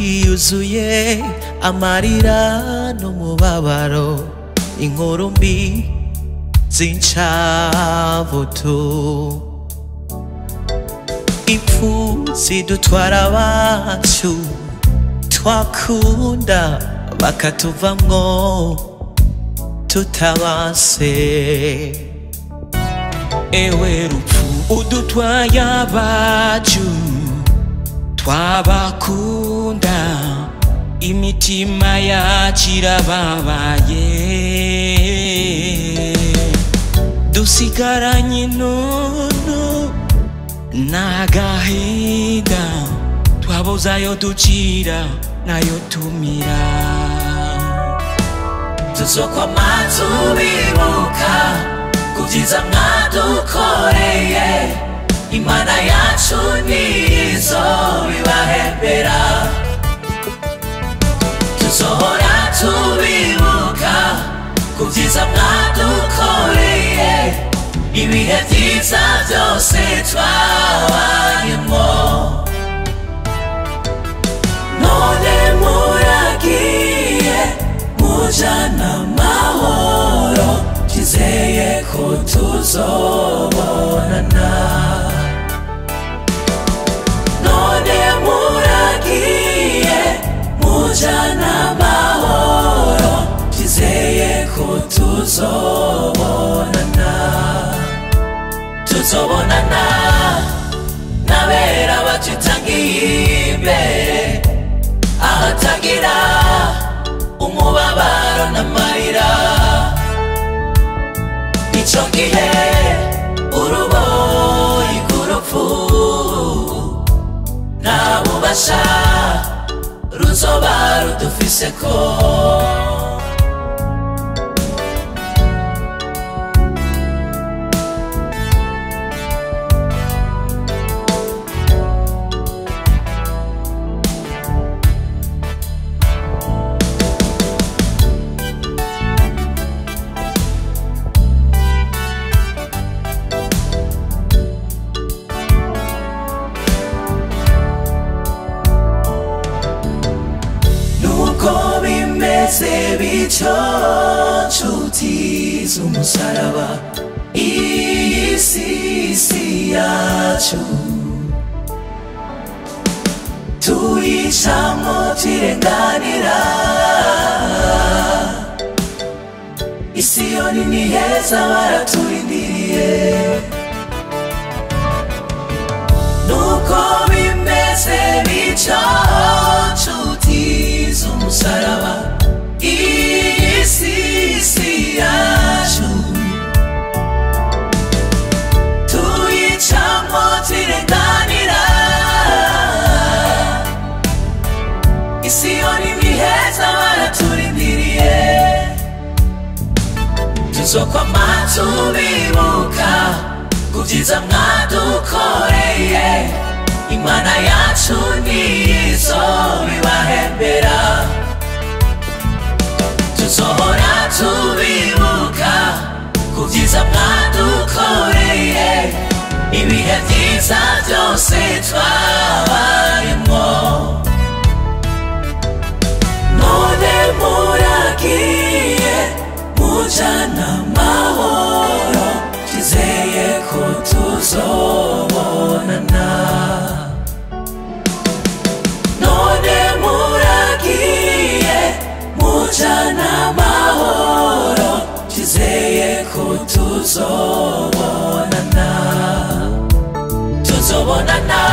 yuzuye amarira n'umubabaro, inkuru mbi z'incabuto, impfu zidutwara abacu twakunda bakatuvamwo tutabase. Ewe rupfu udutwaye abacu twabakunda, imitima yacu irababaye, dusigaranye inunu n'agahinda, twabuze ayo ducira nayo tumira. Tuzokwama tubibuka kuvyiza mwadukoreye, Imana yacu ntizobibahembera. Tuzohora tubibuka kuvyiza mwadukoreye, ibihe vyiza vyose twabayemwo. None muragiye mujana amahoro, twizeye ko tuzobonana. None muragiye mujana amahoro, twizeye ko tuzobonana. Tuzobonana n'abera batutangiye imbere, ahatagira umubabaro n'amarira. Ico gihe uruboyi rw'urupfu nta bubasha ruzoba rudufiseko. Bimeze bityo nshuti z'umusaraba, iyi si yacu tuyicamwo tuyirenganira. I Siyoni ni heza baraturindiriye. Nuko bimeze bityo nshuti z'umusaraba, iyi si yacu tuyicamwo tuyirenganira. I Siyoni ni heza baraturindiriye. Tuzokwama tubibuka kuvyiza mwadukoreye, Imana yacu ntizobibahembera. Tuzohora tubibuka kuvyiza mwadukoreye, ibihe vyiza vyose twabayemwo. None muragiye mujana amahoro, twizeye ko tuzobonana. None muragiye mujana amahoro, twizeye ko tuzobonana. Tuzobonana